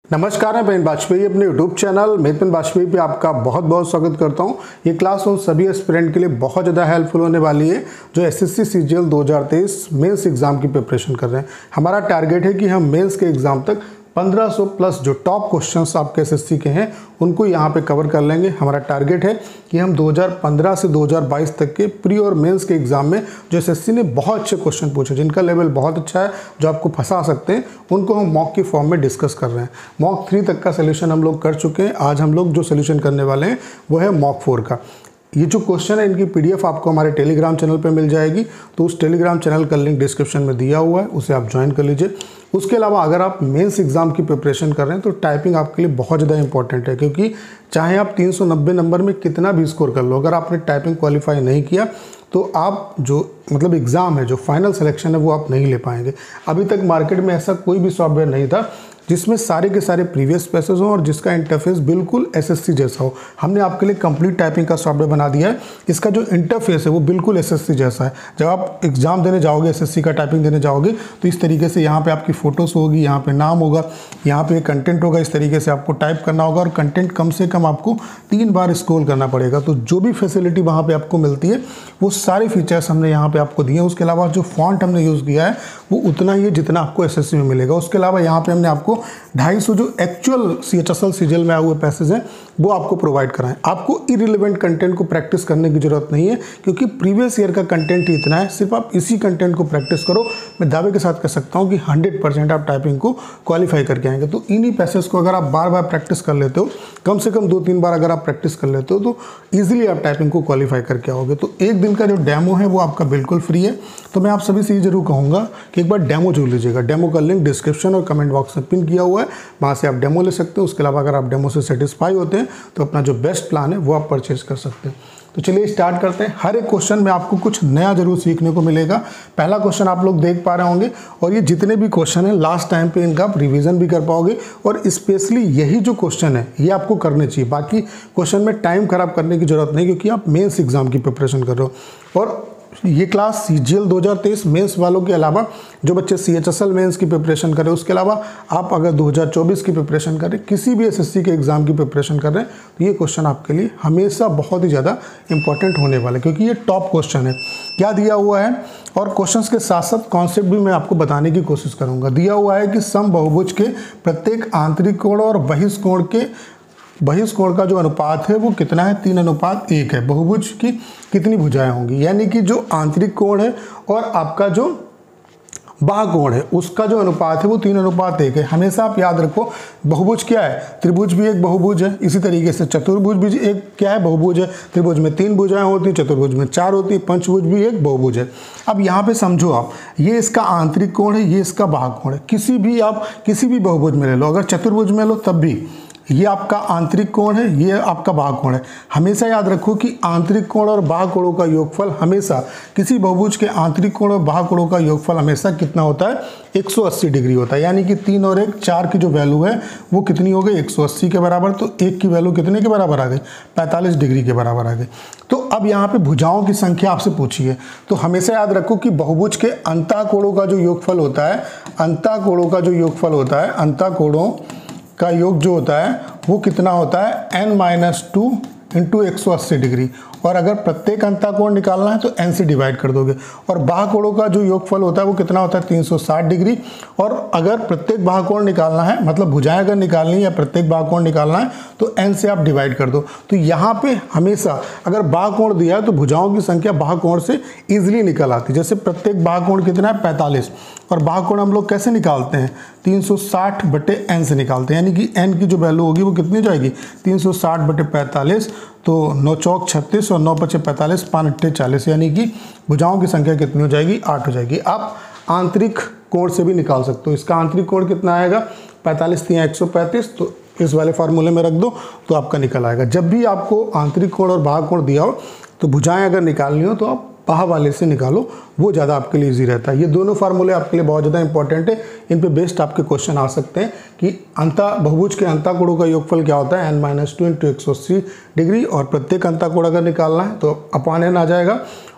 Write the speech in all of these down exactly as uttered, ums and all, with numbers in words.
नमस्कार, मैं पेन वाजपेयी अपने यूट्यूब चैनल मेद पेन वाजपेयी पे आपका बहुत बहुत स्वागत करता हूं। ये क्लास उन सभी एस्पिरेंट के लिए बहुत ज़्यादा हेल्पफुल होने वाली है जो एसएससी सीजीएल दो हज़ार तेईस मेंस एग्जाम की प्रिपरेशन कर रहे हैं। हमारा टारगेट है कि हम मेंस के एग्जाम तक पंद्रह सौ प्लस जो टॉप क्वेश्चंस आपके एसएससी के हैं उनको यहाँ पे कवर कर लेंगे। हमारा टारगेट है कि हम दो हज़ार पंद्रह से दो हज़ार बाईस तक के प्री और मेंस के एग्जाम में जो एसएससी ने बहुत अच्छे क्वेश्चन पूछे, जिनका लेवल बहुत अच्छा है, जो आपको फंसा सकते हैं, उनको हम मॉक की फॉर्म में डिस्कस कर रहे हैं। मॉक थ्री तक का सोल्यूशन हम लोग कर चुके हैं। आज हम लोग जो सोल्यूशन करने वाले हैं वो है मॉक फोर का। ये जो क्वेश्चन है इनकी पीडीएफ आपको हमारे टेलीग्राम चैनल पे मिल जाएगी, तो उस टेलीग्राम चैनल का लिंक डिस्क्रिप्शन में दिया हुआ है, उसे आप ज्वाइन कर लीजिए। उसके अलावा अगर आप मेंस एग्जाम की प्रिपरेशन कर रहे हैं तो टाइपिंग आपके लिए बहुत ज़्यादा इंपॉर्टेंट है, क्योंकि चाहे आप तीन सौ नब्बे नंबर में कितना भी स्कोर कर लो, अगर आपने टाइपिंग क्वालिफाई नहीं किया तो आप जो मतलब एग्ज़ाम है, जो फाइनल सिलेक्शन है, वो आप नहीं ले पाएंगे। अभी तक मार्केट में ऐसा कोई भी सॉफ्टवेयर नहीं था जिसमें सारे के सारे प्रीवियस पेसेज हों और जिसका इंटरफेस बिल्कुल एसएससी जैसा हो। हमने आपके लिए कंप्लीट टाइपिंग का सॉफ्टवेयर बना दिया है। इसका जो इंटरफेस है वो बिल्कुल एसएससी जैसा है। जब आप एग्जाम देने जाओगे, एसएससी का टाइपिंग देने जाओगे, तो इस तरीके से यहाँ पे आपकी फ़ोटोज़ होगी, यहाँ पे नाम होगा, यहाँ पे कंटेंट होगा। इस तरीके से आपको टाइप करना होगा और कंटेंट कम से कम आपको तीन बार स्क्रॉल करना पड़ेगा। तो जो भी फैसिलिटी वहाँ पर आपको मिलती है वो सारे फीचर्स हमने यहाँ पर आपको दिए हैं। उसके अलावा जो फॉन्ट हमने यूज़ किया है वो उतना ही है जितना आपको एसएससी में मिलेगा। उसके अलावा यहाँ पर हमने आपको ढाई सौ जो actual C H S L CGL में आए हुए पैसेज हैं वो आपको प्रोवाइड कराएं। आपको इरिलेवेंट कंटेंट को प्रैक्टिस करने की जरूरत नहीं है, क्योंकि प्रीवियस ईयर का कंटेंट ही इतना है। सिर्फ आप इसी कंटेंट को प्रैक्टिस करो। मैं दावे के साथ कह सकता हूं कि हंड्रेड परसेंट आप टाइपिंग को क्वालिफाई करके आएंगे। तो इन्हीं पैसेज को अगर आप बार बार प्रैक्टिस कर लेते हो, कम से कम दो तीन बार अगर आप प्रैक्टिस कर लेते हो, तो ईजिली आप टाइपिंग को क्वालिफाई करके आओगे। तो एक दिन का जो डेमो है वो आपका बिल्कुल फ्री है। तो मैं आप सभी से ये जरूर कहूँगा कि एक बार डेमो जरूर लीजिएगा। डेमो का लिंक डिस्क्रिप्शन और कमेंट बॉक्स में पिन किया हुआ है, वहाँ से आप डेमो ले सकते हो। उसके अलावा अगर आप डेमो से सेटिस्फाई होते हैं तो अपना जो बेस्ट प्लान है वो आप परचेज कर सकते हैं। तो चलिए स्टार्ट करते हैं। हर एक क्वेश्चन में आपको कुछ नया जरूर सीखने को मिलेगा। पहला क्वेश्चन आप लोग देख पा रहे होंगे, और ये जितने भी क्वेश्चन हैं लास्ट टाइम पे इनका आप रिवीजन भी कर पाओगे, और स्पेशली यही जो क्वेश्चन है ये आपको करने चाहिए। बाकी क्वेश्चन में टाइम खराब करने की जरूरत नहीं, क्योंकि आप मेंस एग्जाम की प्रिपरेशन कर रहे हो। और ये क्लास सीजीएल दो हज़ार तेईस मेंस वालों के अलावा जो बच्चे सीएचएसएल मेंस की प्रिपरेशन कर रहे हैं, उसके अलावा आप अगर दो हज़ार चौबीस की प्रिपरेशन कर रहे हैं, किसी भी एसएससी के एग्जाम की प्रिपरेशन कर रहे हैं, तो ये क्वेश्चन आपके लिए हमेशा बहुत ही ज़्यादा इंपॉर्टेंट होने वाला है, क्योंकि ये टॉप क्वेश्चन है। क्या दिया हुआ है, और क्वेश्चन के साथ साथ कॉन्सेप्ट भी मैं आपको बताने की कोशिश करूँगा। दिया हुआ है कि सम बहुभुज के प्रत्येक आंतरिक कोण और बहिष्कोण के बहिष्कोण का जो अनुपात है वो कितना है, तीन अनुपात एक है। बहुभुज की कितनी भुजाएं होंगी, यानी कि जो आंतरिक कोण है और आपका जो बाह्य कोण है उसका जो अनुपात है वो तीन अनुपात एक है। हमेशा आप याद रखो, बहुभुज क्या है, त्रिभुज भी एक बहुभुज है। इसी तरीके से चतुर्भुज भी एक क्या है, बहुभुज है। त्रिभुज में तीन भुजाएं होती हैं, चतुर्भुज में चार होती है, पंचभुज भी एक बहुभुज है। अब यहाँ पे समझो आप, ये इसका आंतरिक कोण है, ये इसका बाह्य कोण है। किसी भी आप किसी भी बहुभुज में ले लो, अगर चतुर्भुज में लो तब भी ये आपका आंतरिक कोण है, ये आपका बाह्य कोण है। हमेशा याद रखो कि आंतरिक कोण और बाह्य कोणों का योगफल हमेशा, किसी बहुभुज के आंतरिक कोण और बाह्य कोणों का योगफल हमेशा कितना होता है, एक सौ अस्सी डिग्री होता है। यानी कि तीन और एक चार की जो वैल्यू है वो कितनी हो गई, एक सौ अस्सी के बराबर। तो एक की वैल्यू कितने के बराबर आ गई, पैंतालीस डिग्री के बराबर आ गई। तो अब यहाँ पे भुजाओं की संख्या आपसे पूछी है, तो हमेशा याद रखो कि बहुभुज के अंतःकोणों का जो योगफल होता है, अंतःकोणों का जो योगफल होता है, अंतःकोणों का योग जो होता है वो कितना होता है, एन माइनस टू इंटू एक सौ अस्सी डिग्री। और अगर प्रत्येक अंतःकोण निकालना है तो एन से डिवाइड कर दोगे। और बाह्य कोणों का जो योगफल होता है वो कितना होता है, तीन सौ साठ डिग्री। और अगर प्रत्येक बाह्य कोण निकालना है, मतलब भुजाएं अगर निकालनी है या प्रत्येक बाह्य कोण निकालना है, तो एन से आप डिवाइड कर दो। तो यहाँ पे हमेशा अगर बाह्य कोण दिया है तो भुजाओं की संख्या बाह्य कोण से ईजिली निकल आती है। जैसे प्रत्येक बाह्य कोण कितना है, पैंतालीस, और बाह्य कोण हम लोग कैसे निकालते हैं, तीन सौ साठ बटे एन से निकालते हैं। यानी कि एन की जो वैल्यू होगी वो कितनी जाएगी, तीन सौ साठ बटे पैंतालीस, तो नौ चौक छत्तीस और नौ पचे पैंतालीस, पाँच अट्ठे चालीस, यानी कि भुजाओं की संख्या कितनी हो जाएगी, आठ हो जाएगी। आप आंतरिक कोण से भी निकाल सकते हो। इसका आंतरिक कोण कितना आएगा, पैंतालीस तीन एक सौ पैंतीस, तो इस वाले फार्मूले में रख दो तो आपका निकल आएगा। जब भी आपको आंतरिक कोण और बाह्य कोण दिया हो तो भुजाएं अगर निकालनी हो तो आप बाह्य वाले से निकालो, वो ज़्यादा आपके लिए इजी रहता है। ये दोनों फार्मूले आपके लिए बहुत ज़्यादा इंपॉर्टेंट है। इन पे बेस्ड आपके क्वेश्चन आ सकते हैं कि अंता बहुभुज के अंतःकोणों का योगफल क्या होता है, एन माइनस टू इंटू एक सौ अस्सी डिग्री, और प्रत्येक अंतःकोण अगर निकालना है तो अपान एन आ जाएगा।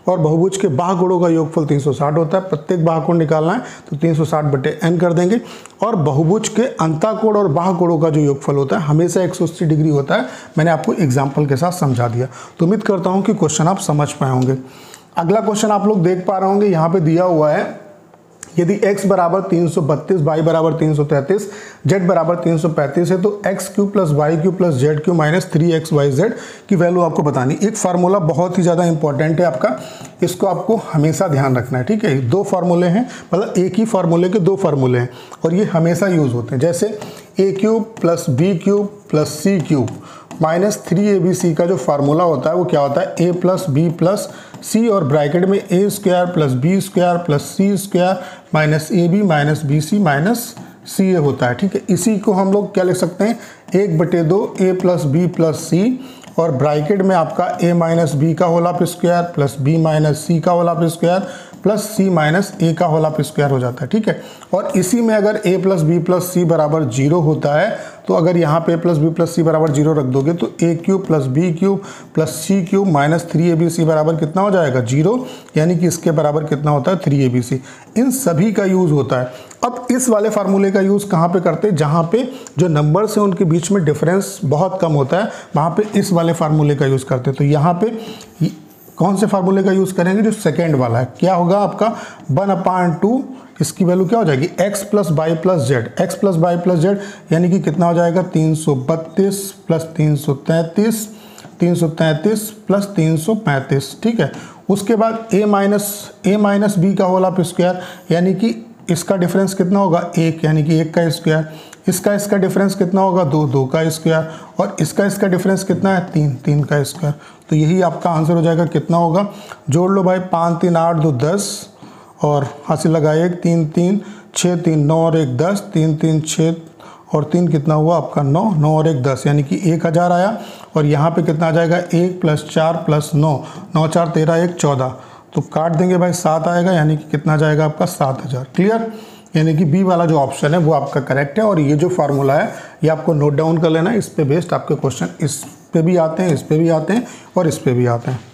और बहुभुज के बाह्य कोणों का योगफल तीन सौ साठ होता है। प्रत्येक बाह्य कोण निकालना है तो तीन सौ साठ बटे एन कर देंगे। और बहुभुज के अंतःकोण और बाह्य कोणों का जो योगफल होता है हमेशा एक सौ अस्सी डिग्री होता है। मैंने आपको एग्जाम्पल के साथ समझा दिया, तो उम्मीद करता हूँ कि क्वेश्चन आप समझ पाए होंगे। अगला क्वेश्चन आप लोग देख पा रहे होंगे, यहाँ पे दिया हुआ है यदि x बराबर तीन सौ बत्तीस, y बराबर तीन सौ तैंतीस, z बराबर तीन सौ पैंतीस है तो x cube plus Y cube plus Z cube minus three X Y Z की वैल्यू आपको बतानी। एक फार्मूला बहुत ही ज़्यादा इंपॉर्टेंट है आपका, इसको आपको हमेशा ध्यान रखना है, ठीक है। दो फार्मूले हैं, मतलब एक ही फार्मूले के दो फार्मूले हैं और ये हमेशा यूज़ होते हैं। जैसे A cube plus B cube plus C cube minus three A B C का जो फार्मूला होता है वो क्या होता है, A plus B plus C और ब्रैकेट में A square plus B square plus C square minus A B minus B C minus C A होता है, ठीक है। इसी को हम लोग क्या लिख सकते हैं, एक बटे दो A plus B plus C और ब्रैकेट में आपका ए माइनस बी का whole of square plus B minus C का whole of square plus C minus A का होल ऑफ स्क्वायर हो जाता है, ठीक है। और इसी में अगर ए प्लस बी प्लस सी बराबर जीरो होता है तो अगर यहाँ पे A plus B plus C बराबर जीरो रख दोगे तो A cube plus B cube plus C cube minus three A B C बराबर कितना हो जाएगा, जीरो, यानी कि इसके बराबर कितना होता है, थ्री ए बी सी। इन सभी का यूज़ होता है। अब इस वाले फार्मूले का यूज़ कहाँ पे करते हैं, जहाँ पे जो नंबर्स हैं उनके बीच में डिफरेंस बहुत कम होता है, वहाँ पे इस वाले फार्मूले का यूज़ करते हैं। तो यहाँ पे कौन से फार्मूले का यूज़ करेंगे, जो सेकेंड वाला है। क्या होगा आपका वन अपान टू, इसकी वैल्यू क्या हो जाएगी, x plus Y plus Z, X plus Y plus Z यानी कि कितना हो जाएगा, तीन सौ बत्तीस प्लस तीन सौ तैंतीस, तीन सौ तैंतीस प्लस तीन सौ पैंतीस, ठीक है। उसके बाद a minus A minus B का होल ऑफ स्क्वायर यानी कि इसका डिफरेंस कितना होगा, एक, यानी कि एक का स्क्वायर। इसका इसका डिफरेंस कितना होगा, दो, दो का स्क्वायर। और इसका इसका डिफरेंस कितना है, तीन, तीन का स्क्वायर। तो यही आपका आंसर हो जाएगा। कितना होगा, जोड़ लो भाई, पाँच तीन आठ दो दस और हासिल लगाए एक, तीन तीन छः तीन नौ और एक दस, तीन तीन छः और तीन कितना हुआ आपका नौ, नौ और एक दस यानी कि एक हज़ार आया। और यहाँ पे कितना आ जाएगा, एक प्लस चार प्लस नौ, नौ चार तेरह एक चौदह, तो काट देंगे भाई, सात आएगा यानी कि कितना जाएगा आपका, सात हज़ार। क्लियर, यानी कि बी वाला जो ऑप्शन है वो आपका करेक्ट है। और ये जो फार्मूला है ये आपको नोट डाउन कर लेना है, इस पे बेस्ड आपके क्वेश्चन इस पे भी आते हैं, इस पे भी आते हैं और इस पे भी आते हैं।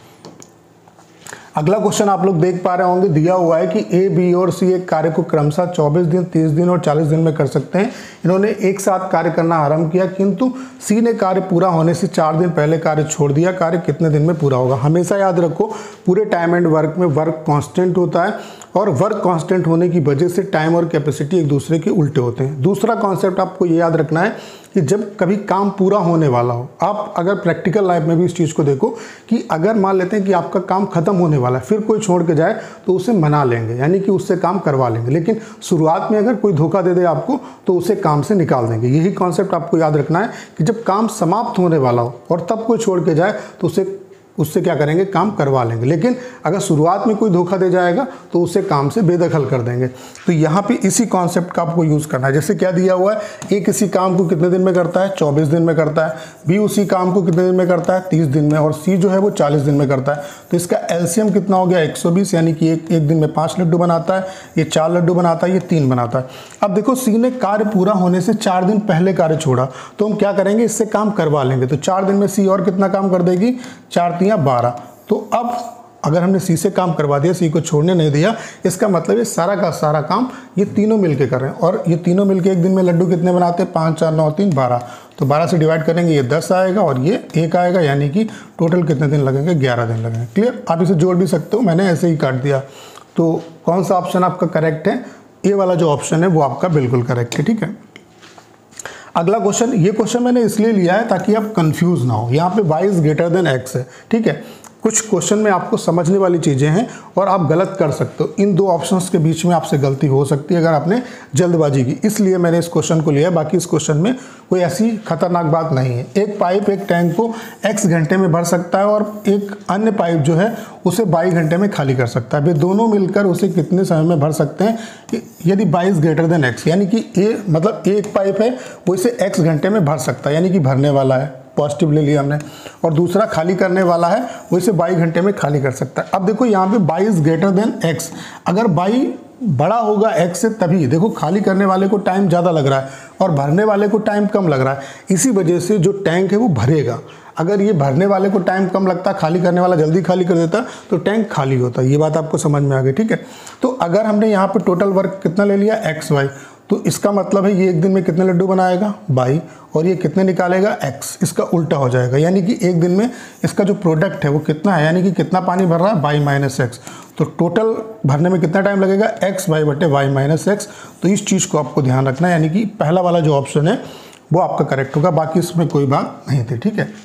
अगला क्वेश्चन आप लोग देख पा रहे होंगे, दिया हुआ है कि ए, बी और सी एक कार्य को क्रमशः चौबीस दिन, तीस दिन और चालीस दिन में कर सकते हैं। इन्होंने एक साथ कार्य करना आरंभ किया, किंतु सी ने कार्य पूरा होने से चार दिन पहले कार्य छोड़ दिया। कार्य कितने दिन में पूरा होगा। हमेशा याद रखो, पूरे टाइम एंड वर्क में वर्क कांस्टेंट होता है और वर्क कांस्टेंट होने की वजह से टाइम और कैपेसिटी एक दूसरे के उल्टे होते हैं। दूसरा कॉन्सेप्ट आपको ये याद रखना है कि जब कभी काम पूरा होने वाला हो, आप अगर प्रैक्टिकल लाइफ में भी इस चीज़ को देखो कि अगर मान लेते हैं कि आपका काम खत्म होने वाला है, फिर कोई छोड़ के जाए तो उसे मना लेंगे, यानी कि उससे काम करवा लेंगे। लेकिन शुरुआत में अगर कोई धोखा दे दे आपको तो उसे काम से निकाल देंगे। यही कॉन्सेप्ट आपको याद रखना है कि जब काम समाप्त होने वाला हो और तब कोई छोड़ के जाए तो उसे उससे क्या करेंगे, काम करवा लेंगे। लेकिन अगर शुरुआत में कोई धोखा दे जाएगा तो उसे काम से बेदखल कर देंगे। तो यहाँ पे इसी कॉन्सेप्ट का आपको यूज़ करना है। जैसे क्या दिया हुआ है, ए किसी काम को कितने दिन में करता है, चौबीस दिन में करता है। बी उसी काम को कितने दिन में करता है, तीस दिन में। और सी जो है वो चालीस दिन में करता है। तो इसका एलसीएम कितना हो गया, एक सौ बीस, यानी कि एक एक दिन में पाँच लड्डू बनाता है, ये चार लड्डू बनाता है, ये तीन बनाता है। अब देखो, सी ने कार्य पूरा होने से चार दिन पहले कार्य छोड़ा, तो हम क्या करेंगे, इससे काम करवा लेंगे। तो चार दिन में सी और कितना काम कर देगी, चार या बारह। तो अब अगर हमने सी से काम करवा दिया, सी को छोड़ने नहीं दिया, इसका मतलब ये सारा का सारा काम ये तीनों मिलके कर रहे हैं। और ये तीनों मिलके एक दिन में लड्डू कितने बनाते हैं, पाँच चार नौ तीन बारह। तो बारह से डिवाइड करेंगे, ये दस आएगा और ये एक आएगा, यानी कि टोटल कितने दिन लगेंगे, ग्यारह दिन लगेंगे। क्लियर, आप इसे जोड़ भी सकते हो, मैंने ऐसे ही काट दिया। तो कौन सा ऑप्शन आपका करेक्ट है, ए वाला जो ऑप्शन है वो आपका बिल्कुल करेक्ट है। ठीक है, अगला क्वेश्चन, ये क्वेश्चन मैंने इसलिए लिया है ताकि आप कंफ्यूज ना हो। यहाँ पे y is greater than x है। ठीक है, कुछ क्वेश्चन में आपको समझने वाली चीज़ें हैं और आप गलत कर सकते हो। इन दो ऑप्शंस के बीच में आपसे गलती हो सकती है अगर आपने जल्दबाजी की, इसलिए मैंने इस क्वेश्चन को लिया है। बाकी इस क्वेश्चन में कोई ऐसी खतरनाक बात नहीं है। एक पाइप एक टैंक को x घंटे में भर सकता है और एक अन्य पाइप जो है उसे बाईस घंटे में खाली कर सकता है। वे दोनों मिलकर उसे कितने समय में भर सकते हैं, यदि बाईस ग्रेटर देन x, यानी कि ए मतलब एक पाइप है वो इसे x घंटे में भर सकता है, यानी कि भरने वाला है, पॉजिटिव ले लिया हमने, और दूसरा खाली करने वाला है वो इसे बाईस घंटे में खाली कर सकता है। अब देखो यहाँ पे बाईस ग्रेटर देन x, अगर बाईस बड़ा होगा x से तभी देखो खाली करने वाले को टाइम ज़्यादा लग रहा है और भरने वाले को टाइम कम लग रहा है। इसी वजह से जो टैंक है वो भरेगा। अगर ये भरने वाले को टाइम कम लगता, खाली करने वाला जल्दी खाली कर देता, तो टैंक खाली होता। ये बात आपको समझ में आ गई, ठीक है। तो अगर हमने यहाँ पे टोटल वर्क कितना ले लिया, एक्स वाई, तो इसका मतलब है ये एक दिन में कितने लड्डू बनाएगा, बाई, और ये कितने निकालेगा, एक्स। इसका उल्टा हो जाएगा, यानी कि एक दिन में इसका जो प्रोडक्ट है वो कितना है, यानी कि कितना पानी भर रहा है, बाई माइनस एक्स। तो टोटल भरने में कितना टाइम लगेगा, एक्स बाई बटे वाई माइनस एक्स। तो इस चीज़ को आपको ध्यान रखना है, यानी कि पहला वाला जो ऑप्शन है वो आपका करेक्ट होगा, बाकी इसमें कोई बात नहीं थी, ठीक है।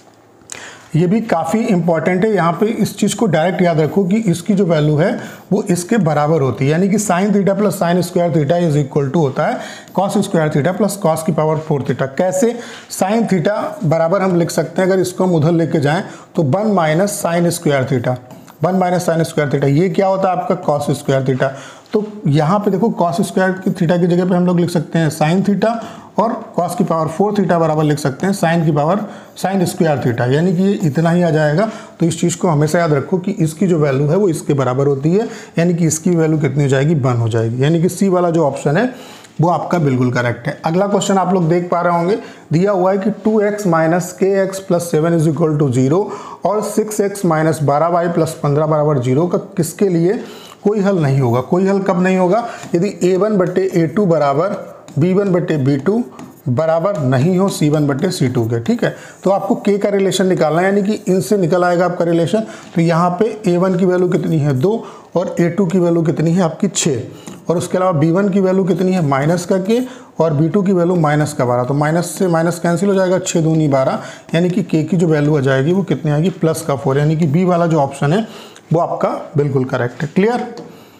ये भी काफ़ी इंपॉर्टेंट है, यहाँ पे इस चीज़ को डायरेक्ट याद रखो कि इसकी जो वैल्यू है वो इसके बराबर होती है, यानी कि sine theta plus sine square theta is equal to होता है cos square theta plus cos की पावर फोर थीटा। कैसे, साइन थीटा बराबर हम लिख सकते हैं, अगर इसको हम उधर लेके जाएं तो one minus sine square theta, one minus sine square theta, ये क्या होता है आपका कॉस स्क्वायर थीटा। तो यहाँ पे देखो कॉस स्क्वायर थीटा की जगह पे हम लोग लिख सकते हैं साइन थीटा, और कॉस की पावर फोर थीटा बराबर लिख सकते हैं साइन की पावर साइन स्क्वायर थीटा, यानी कि ये इतना ही आ जाएगा। तो इस चीज़ को हमेशा याद रखो कि इसकी जो वैल्यू है वो इसके बराबर होती है, यानी कि इसकी वैल्यू कितनी हो जाएगी, वन हो जाएगी, यानी कि सी वाला जो ऑप्शन है वो आपका बिल्कुल करेक्ट है। अगला क्वेश्चन आप लोग देख पा रहे होंगे, दिया हुआ है कि two X minus K X plus seven is equal to zero और सिक्स एक्स माइनस बारह वाई प्लस पंद्रह बराबर जीरो का किसके लिए कोई हल नहीं होगा। कोई हल कब नहीं होगा, यदि ए वन बटे ए टू बराबर बी वन बटे बी टू बराबर नहीं हो सी वन बटे सी टू के, ठीक है। तो आपको के का रिलेशन निकालना है, यानी कि इनसे निकल आएगा आपका रिलेशन। तो यहाँ पे ए वन की वैल्यू कितनी है, दो, और ए टू की वैल्यू कितनी है आपकी, छः, और उसके अलावा बी वन की वैल्यू कितनी है, माइनस का के, और बी टू की वैल्यू माइनस का बारह। तो माइनस से माइनस कैंसिल हो जाएगा, छः दूनी बारह, यानी कि के की जो वैल्यू आ जाएगी वो कितनी आएगी, प्लस का फोर, यानी कि बी वाला जो ऑप्शन है वो आपका बिल्कुल करेक्ट है। क्लियर।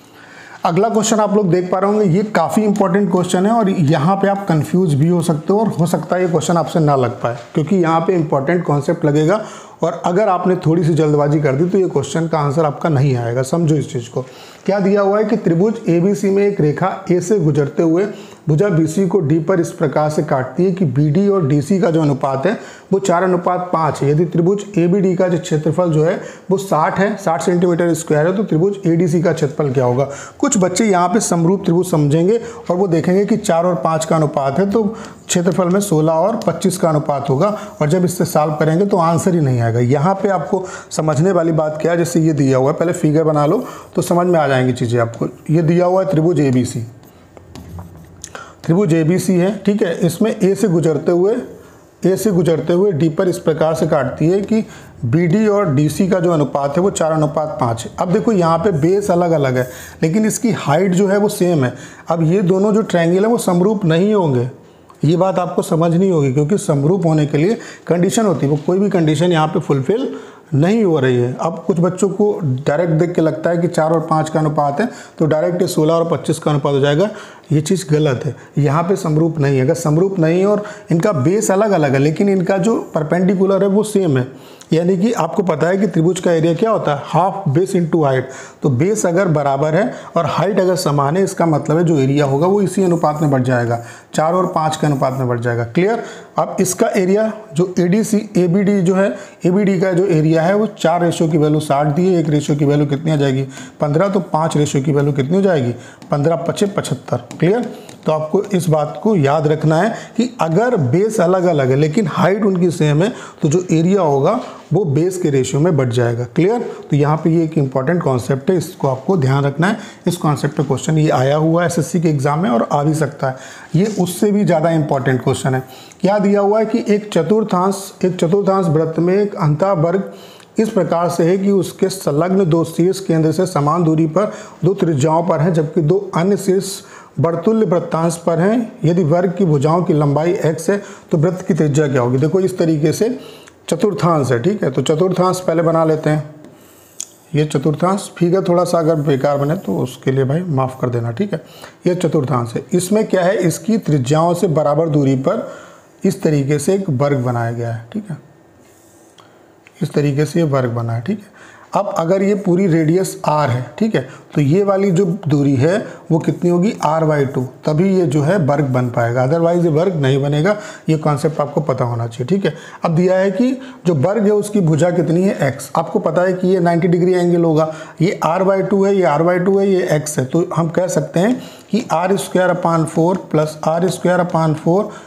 अगला क्वेश्चन आप लोग देख पा रहे होंगे, ये काफ़ी इंपॉर्टेंट क्वेश्चन है और यहाँ पे आप कंफ्यूज भी हो सकते हो, और हो सकता है ये क्वेश्चन आपसे ना लग पाए, क्योंकि यहाँ पे इंपॉर्टेंट कॉन्सेप्ट लगेगा, और अगर आपने थोड़ी सी जल्दबाजी कर दी तो ये क्वेश्चन का आंसर आपका नहीं आएगा। समझो इस चीज़ को। क्या दिया हुआ है कि त्रिभुज ए बी सी में एक रेखा ए से गुजरते हुए भुजा बी सी को डी पर इस प्रकार से काटती है कि बी डी और डी सी का जो अनुपात है वो चार अनुपात पाँच है। यदि त्रिभुज ए बी डी का जो क्षेत्रफल जो है वो साठ है, साठ सेंटीमीटर स्क्वायर है, तो त्रिभुज ए डी सी का क्षेत्रफल क्या होगा। कुछ बच्चे यहाँ पे समरूप त्रिभुज समझेंगे और वो देखेंगे कि चार और पाँच का अनुपात है, तो क्षेत्रफल में सोलह और पच्चीस का अनुपात होगा, और जब इससे सॉल्व करेंगे तो आंसर ही नहीं आएगा। यहाँ पे आपको समझने वाली बात क्या है, जैसे ये दिया हुआ है, पहले फिगर बना लो तो समझ में आ जाएंगी चीज़ें आपको। ये दिया हुआ है त्रिभुज ए बी सी, त्रिभुज ए बी सी है, ठीक है। इसमें ए से गुजरते हुए ए से गुजरते हुए डी पर इस प्रकार से काटती है कि बी डी और डी सी का जो अनुपात है वो चार अनुपात पाँच है। अब देखो यहाँ पे बेस अलग अलग है, लेकिन इसकी हाइट जो है वो सेम है। अब ये दोनों जो ट्रायंगल है वो समरूप नहीं होंगे, ये बात आपको समझनी होगी, क्योंकि समरूप होने के लिए कंडीशन होती है, वो कोई भी कंडीशन यहाँ पे फुलफिल नहीं हो रही है। अब कुछ बच्चों को डायरेक्ट देख के लगता है कि चार और पाँच का अनुपात है तो डायरेक्ट ये सोलह और पच्चीस का अनुपात हो जाएगा, ये चीज़ गलत है। यहाँ पे समरूप नहीं है। अगर समरूप नहीं है और इनका बेस अलग अलग है, लेकिन इनका जो परपेंडिकुलर है वो सेम है, यानी कि आपको पता है कि त्रिभुज का एरिया क्या होता है, हाफ बेस इनटू हाइट। तो बेस अगर बराबर है और हाइट अगर समान है, इसका मतलब है जो एरिया होगा वो इसी अनुपात में बढ़ जाएगा, चार और पाँच के अनुपात में बढ़ जाएगा। क्लियर। अब इसका एरिया जो A D C A B D जो है, ए बी डी का जो एरिया है वो चार रेशो की वैल्यू साठ दी है, एक रेशो की वैल्यू कितनी आ जाएगी, पंद्रह, तो पाँच रेशो की वैल्यू कितनी हो जाएगी, पंद्रह पचे पचहत्तर। क्लियर। तो आपको इस बात को याद रखना है कि अगर बेस अलग अलग है लेकिन हाइट उनकी सेम है, तो जो एरिया होगा वो बेस के रेशियो में बढ़ जाएगा। क्लियर। तो यहाँ पे ये एक इंपॉर्टेंट कॉन्सेप्ट है, इसको आपको ध्यान रखना है। इस कॉन्सेप्ट पे क्वेश्चन ये आया हुआ है एसएससी के एग्जाम में और आ भी सकता है। ये उससे भी ज़्यादा इंपॉर्टेंट क्वेश्चन है। क्या दिया हुआ है कि एक चतुर्थांश एक चतुर्थांश वृत्त में एक अंतः वर्ग इस प्रकार से है कि उसके संलग्न दो शीर्ष केंद्र से समान दूरी पर दो त्रिज्याओं पर हैं, जबकि दो अन्य शीर्ष वर्तुल्य वृत्तांश पर हैं। यदि वर्ग की भुजाओं की लंबाई x है तो वृत्त की त्रिज्या क्या होगी। देखो इस तरीके से चतुर्थांश है, ठीक है। तो चतुर्थांश पहले बना लेते हैं। ये चतुर्थांश, फिगर थोड़ा सा अगर बेकार बने तो उसके लिए भाई माफ़ कर देना, ठीक है। ये चतुर्थांश है। इसमें क्या है, इसकी त्रिज्याओं से बराबर दूरी पर इस तरीके से एक वर्ग बनाया गया है, ठीक है। इस तरीके से ये वर्ग बना है, ठीक है। अब अगर ये पूरी रेडियस r है, ठीक है, तो ये वाली जो दूरी है वो कितनी होगी, r बाई टू, तभी ये जो है वर्ग बन पाएगा, अदरवाइज ये वर्ग नहीं बनेगा। ये कॉन्सेप्ट आपको पता होना चाहिए, ठीक है। अब दिया है कि जो वर्ग है उसकी भुजा कितनी है, x। आपको पता है कि ये नब्बे डिग्री एंगल होगा, ये r बाई टू है, ये r बाई टू है, ये x है। तो हम कह सकते हैं कि R square upon four plus R square upon four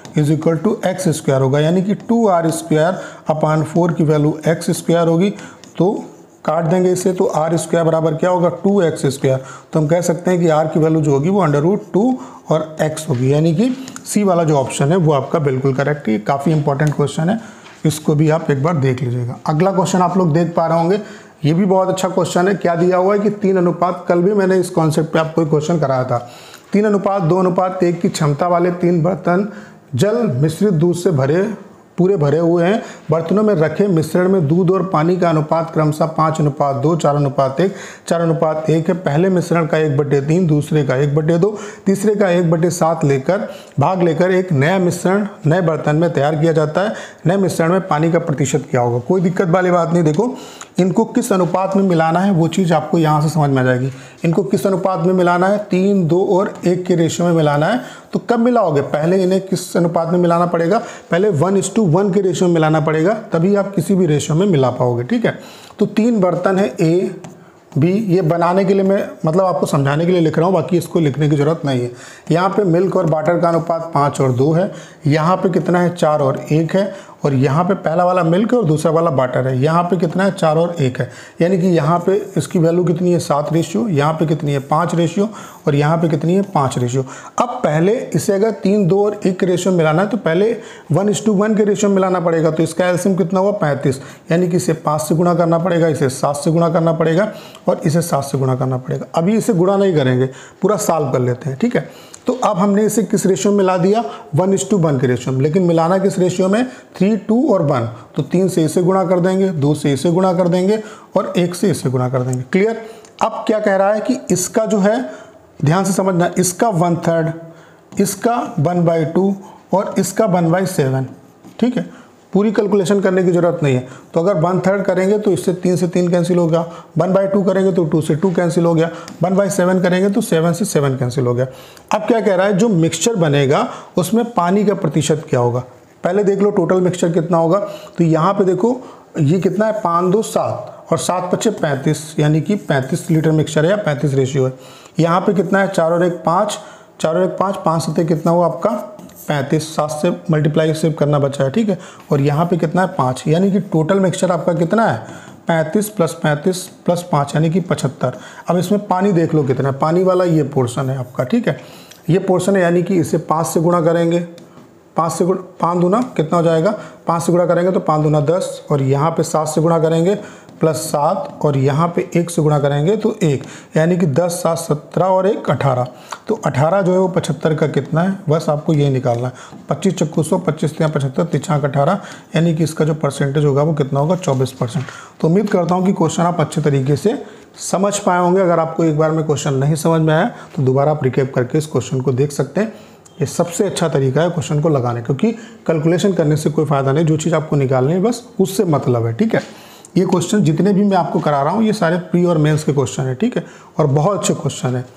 is equal to X square होगा, यानी कि two R square upon four की वैल्यू एक्स स्क्वायर होगी। तो काट देंगे इसे, तो आर स्क्वायर बराबर क्या होगा, टू एक्स स्क्वायर। तो हम कह सकते हैं कि आर की वैल्यू जो होगी वो अंडर रूट टू और एक्स होगी, यानी कि सी वाला जो ऑप्शन है वो आपका बिल्कुल करेक्ट है। काफ़ी इंपॉर्टेंट क्वेश्चन है, इसको भी आप एक बार देख लीजिएगा। अगला क्वेश्चन आप लोग देख पा रहे होंगे, ये भी बहुत अच्छा क्वेश्चन है। क्या दिया हुआ है कि तीन अनुपात, कल भी मैंने इस कॉन्सेप्ट पे आपको क्वेश्चन कराया था, तीन अनुपात दो अनुपात एक की क्षमता वाले तीन बर्तन जल मिश्रित दूध से भरे पूरे भरे हुए हैं। बर्तनों में रखे मिश्रण में दूध और पानी का अनुपात क्रमशः पाँच अनुपात दो, चार अनुपात एक, चार अनुपात एक है। पहले मिश्रण का एक बटे तीन, दूसरे का एक बटे दो, तीसरे का एक बटे सात लेकर भाग लेकर एक नया मिश्रण नए बर्तन में तैयार किया जाता है। नए मिश्रण में पानी का प्रतिशत क्या होगा। कोई दिक्कत वाली बात नहीं। देखो इनको किस अनुपात में मिलाना है वो चीज़ आपको यहाँ से समझ में आ जाएगी। इनको किस अनुपात में मिलाना है, तीन दो और एक के रेशियो में मिलाना है। तो कब मिलाओगे, पहले इन्हें किस अनुपात में मिलाना पड़ेगा, पहले वन इस टू वन के रेशियो में मिलाना पड़ेगा, तभी आप किसी भी रेशियो में मिला पाओगे। ठीक है, तो तीन बर्तन है ए बी, ये बनाने के लिए मैं मतलब आपको समझाने के लिए लिख रहा हूँ, बाकी इसको लिखने की ज़रूरत नहीं है। यहाँ पे मिल्क और वाटर का अनुपात पाँच और दो है, यहाँ पे कितना है, चार और एक है, और यहाँ पे पहला वाला मिल्क और दूसरा वाला वाटर है। यहाँ पे कितना है, चार और एक है, यानी कि यहाँ पे इसकी वैल्यू कितनी है, सात रेशियो, यहाँ पे कितनी है, पाँच रेशियो, और यहाँ पे कितनी है, पाँच रेशियो। अब पहले इसे अगर तीन दो और एक के रेशियो मिलाना है तो पहले वन इस टू वन के रेशियो मिलाना पड़ेगा। तो इसका एलसीएम कितना हुआ, पैंतीस, यानी कि इसे पाँच से गुणा करना पड़ेगा, इसे सात से गुणा करना पड़ेगा और इसे सात से गुणा करना पड़ेगा। अभी इसे गुणा नहीं करेंगे, पूरा सॉल्व कर लेते हैं। ठीक है, तो अब हमने इसे किस रेशियो में मिला दिया, वन इस टू वन के रेशियो में, लेकिन मिलाना किस रेशियो में, थ्री टू और वन। तो तीन से इसे गुणा कर देंगे, दो से इसे गुणा कर देंगे और एक से इसे गुणा कर देंगे। क्लियर। अब क्या कह रहा है कि इसका जो है, ध्यान से समझना, इसका वन थर्ड, इसका वन बाई टू और इसका वन बाई सेवन। ठीक है, पूरी कैलकुलेशन करने की जरूरत नहीं है। तो अगर वन थर्ड करेंगे तो इससे तीन से तीन कैंसिल हो गया, वन बाई टू करेंगे तो टू से टू कैंसिल हो गया, वन बाई सेवन करेंगे तो सेवन से सेवन कैंसिल हो गया। अब क्या कह रहा है, जो मिक्सचर बनेगा उसमें पानी का प्रतिशत क्या होगा। पहले देख लो टोटल मिक्सचर कितना होगा। तो यहाँ पे देखो ये कितना है, पाँच दो सात और सात पच्चे पैंतीस, यानी कि पैंतीस लीटर मिक्सचर है या पैंतीस रेशियो है। यहाँ पे कितना है, चार और एक पाँच, चार और एक पाँच, पाँच सत्ते कितना हुआ आपका पैंतीस, सात से मल्टीप्लाई से करना बचा है। ठीक है, और यहाँ पे कितना है, पाँच, यानी कि टोटल मिक्सचर आपका कितना है, पैंतीस प्लस पैंतीस प्लस पाँच, यानी कि पचहत्तर। अब इसमें पानी देख लो कितना है, पानी वाला ये पोर्शन है आपका। ठीक है, ये पोर्शन है, यानी कि इसे पाँच से गुणा करेंगे, पाँच से गुणा पाँच दूना कितना हो जाएगा, पाँच से गुणा करेंगे तो पाँच दूना दस, और यहाँ पे सात से गुणा करेंगे प्लस सात, और यहाँ पे एक से गुणा करेंगे तो एक, यानी कि दस सात सत्रह और एक अठारह। तो अठारह जो है वो पचहत्तर का कितना है, बस आपको ये निकालना है। पच्चीस चक्कू सौ, पच्चीस तिया पचहत्तर, तिछाक अठारह, यानी कि इसका जो परसेंटेज होगा वो कितना होगा, चौबीस परसेंट। तो उम्मीद करता हूँ कि क्वेश्चन आप अच्छे तरीके से समझ पाए होंगे। अगर आपको एक बार में क्वेश्चन नहीं समझ में आया तो दोबारा आप रिकैप करके इस क्वेश्चन को देख सकते हैं। ये सबसे अच्छा तरीका है क्वेश्चन को लगाने, क्योंकि कैलकुलेशन करने से कोई फ़ायदा नहीं, जो चीज़ आपको निकालनी है बस उससे मतलब है। ठीक है, ये क्वेश्चन जितने भी मैं आपको करा रहा हूँ ये सारे प्री और मेंस के क्वेश्चन है। ठीक है, और बहुत अच्छे क्वेश्चन है,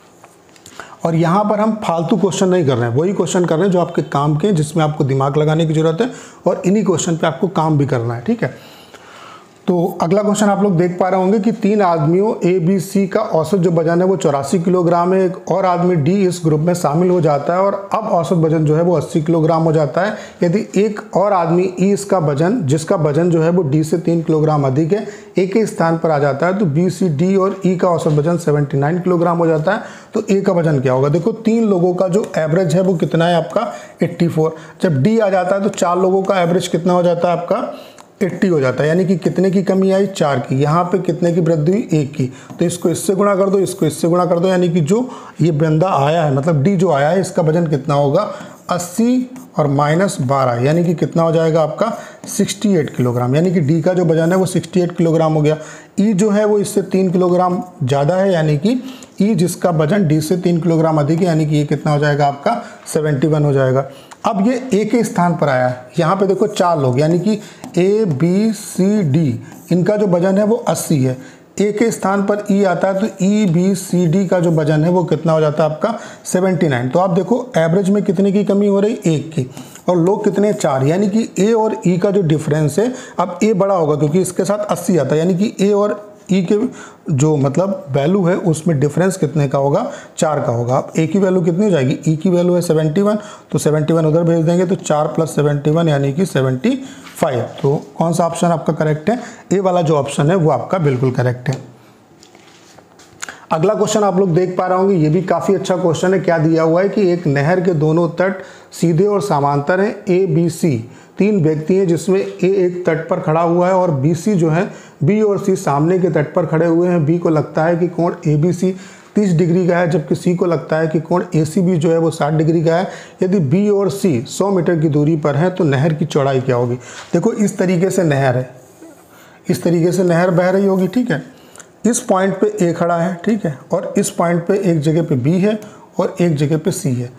और यहाँ पर हम फालतू क्वेश्चन नहीं कर रहे हैं, वही क्वेश्चन कर रहे हैं जो आपके काम के, जिसमें आपको दिमाग लगाने की जरूरत है, और इन्हीं क्वेश्चन पे आपको काम भी करना है। ठीक है, तो अगला क्वेश्चन आप लोग देख पा रहे होंगे कि तीन आदमियों ए बी सी का औसत जो वजन है वो चौरासी किलोग्राम है। एक और आदमी डी इस ग्रुप में शामिल हो जाता है और अब औसत वजन जो है वो अस्सी किलोग्राम हो जाता है। यदि एक और आदमी ई इसका वजन, जिसका वजन जो है वो डी से तीन किलोग्राम अधिक है, एक ही स्थान पर आ जाता है, तो बी सी डी और ई का औसत वजन उन्यासी किलोग्राम हो जाता है। तो ए का वजन क्या होगा। देखो तीन लोगों का जो एवरेज है वो कितना है आपका चौरासी। जब डी आ जाता है तो चार लोगों का एवरेज कितना हो जाता है आपका अस्सी हो जाता है, यानी कि कितने की कमी आई, चार की। यहाँ पे कितने की वृद्धि हुई, एक की। तो इसको इससे गुणा कर दो, इसको इससे गुणा कर दो, यानी कि जो ये बंदा आया है, मतलब डी जो आया है, इसका वजन कितना होगा, अस्सी और माइनस बारह, यानी कि कितना हो जाएगा आपका अड़सठ किलोग्राम, यानी कि डी का जो वजन है वो अड़सठ किलोग्राम हो गया। ई जो है वो इससे तीन किलोग्राम ज़्यादा है, यानी कि ई जिसका वजन डी से तीन किलोग्राम अधिक है, यानी कि ये कितना हो जाएगा आपका इकहत्तर हो जाएगा। अब ये ए के स्थान पर आया है, यहाँ पे देखो चार लोग, यानी कि ए बी सी डी, इनका जो वजन है वो अस्सी है। ए के स्थान पर ई आता है तो ई बी सी डी का जो वजन है वो कितना हो जाता है आपका उन्यासी। तो आप देखो एवरेज में कितने की कमी हो रही, एक की, और लोग कितने, चार, यानी कि ए और ई का जो डिफरेंस है, अब ए बड़ा होगा क्योंकि इसके साथ अस्सी आता है, यानी कि ए और ई के जो मतलब वैल्यू है उसमें डिफरेंस कितने का होगा, चार का होगा। अब ए की वैल्यू कितनी हो जाएगी, ई की वैल्यू है सेवेंटी वन, तो सेवेंटी वन उधर भेज देंगे तो चार प्लस सेवेंटी वन यानी कि सेवेंटी फाइव। तो कौन सा ऑप्शन आपका करेक्ट है, ए वाला जो ऑप्शन है वो आपका बिल्कुल करेक्ट है। अगला क्वेश्चन आप लोग देख पा रहे होंगे, ये भी काफ़ी अच्छा क्वेश्चन है। क्या दिया हुआ है कि एक नहर के दोनों तट सीधे और समांतर हैं, ए बी सी तीन व्यक्ति हैं जिसमें ए एक तट पर खड़ा हुआ है और बी सी जो है बी और सी सामने के तट पर खड़े हुए हैं। बी को लगता है कि कोण ए बी सी तीस डिग्री का है, जबकि सी को लगता है कि कोण ए सी बी जो है वो साठ डिग्री का है। यदि बी और सी सौ मीटर की दूरी पर है तो नहर की चौड़ाई क्या होगी। देखो इस तरीके से नहर है, इस तरीके से नहर बह रही होगी, ठीक है। इस पॉइंट पे ए खड़ा है, ठीक है, और इस पॉइंट पे एक जगह पे बी है और एक जगह पे सी है।